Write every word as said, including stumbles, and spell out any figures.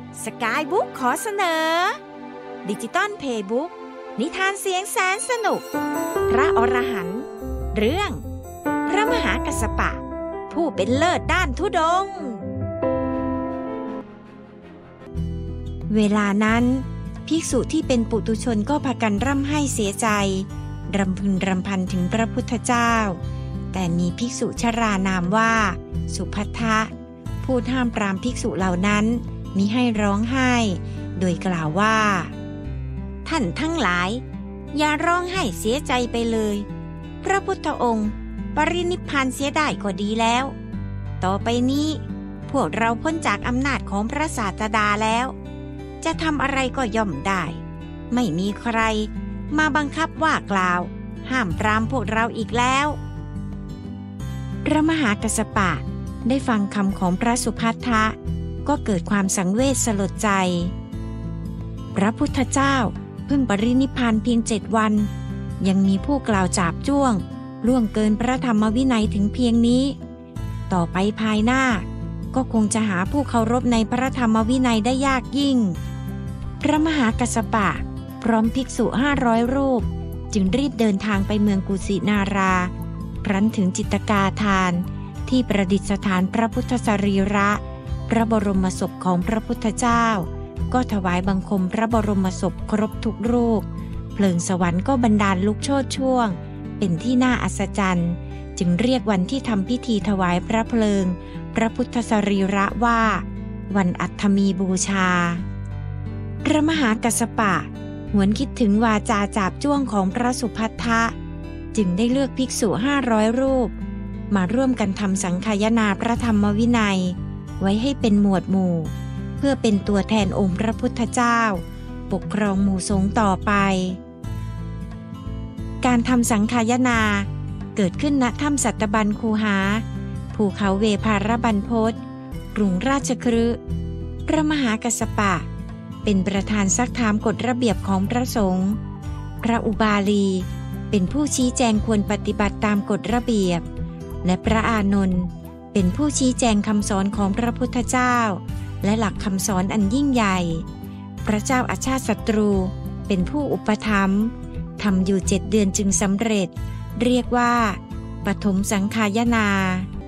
สกายบุ๊กขอเสนอดิจิตอลเพลย์บุ๊กนิทานเสียงแสนสนุกพระอรหันต์เรื่องพระมหากัสสปะผู้เป็นเลิศด้านธุดงค์เวลานั้นภิกษุที่เป็นปุถุชนก็พากันร่ำไห้เสียใจรำพึงรำพันถึงพระพุทธเจ้าแต่มีภิกษุชรานามว่าสุภัททะพูดห้ามปรามภิกษุเหล่านั้นมิให้ร้องไห้โดยกล่าวว่าท่านทั้งหลายอย่าร้องไห้เสียใจไปเลยพระพุทธองค์ปรินิพพานเสียได้ก็ดีแล้วต่อไปนี้พวกเราพ้นจากอำนาจของพระศาสดาแล้วจะทำอะไรก็ย่อมได้ไม่มีใครมาบังคับว่ากล่าวห้ามปรามพวกเราอีกแล้วพระมหากัสสปะได้ฟังคำของพระสุภัททะก็เกิดความสังเวชสลดใจพระพุทธเจ้าเพิ่งปรินิพพานเพียงเจ็ดวันยังมีผู้กล่าวจาบจ้วงล่วงเกินพระธรรมวินัยถึงเพียงนี้ต่อไปภายหน้าก็คงจะหาผู้เคารพในพระธรรมวินัยได้ยากยิ่งพระมหากัสสปะพร้อมภิกษุห้าร้อยรูปจึงรีบเดินทางไปเมืองกุสินาราครั้นถึงจิตกาทานที่ประดิษฐานพระพุทธสรีระพระบรมศพของพระพุทธเจ้าก็ถวายบังคมพระบรมศพครบทุกรูปเพลิงสวรรค์ก็บันดาลลุกโชติช่วงเป็นที่น่าอัศจรรย์จึงเรียกวันที่ทำพิธีถวายพระเพลิงพระพุทธสรีระว่าวันอัฐมีบูชาพระมหากัสสปะหวนคิดถึงวาจาจาบจ้วงของพระสุภัททะจึงได้เลือกภิกษุห้าร้อยรูปมาร่วมกันทำสังฆายนาพระธรรมวินัยไว้ให้เป็นหมวดหมู่เพื่อเป็นตัวแทนองค์พระพุทธเจ้าปกครองหมู่สงฆ์ต่อไปการทำสังฆายนาเกิดขึ้นณถ้ำสัตบัญคูหาภูเขาเวภารบรรพตกรุงราชคฤห์พระมหากัสสปะเป็นประธานซักถามกฎระเบียบของพระสงฆ์พระอุบาลีเป็นผู้ชี้แจงควรปฏิบัติตามกฎระเบียบและพระอานนท์เป็นผู้ชี้แจงคำสอนของพระพุทธเจ้าและหลักคำสอนอันยิ่งใหญ่พระเจ้าอาชาติศัตรูเป็นผู้อุปถัมภ์ทำอยู่เจ็ดเดือนจึงสำเร็จเรียกว่าปฐมสังฆายนา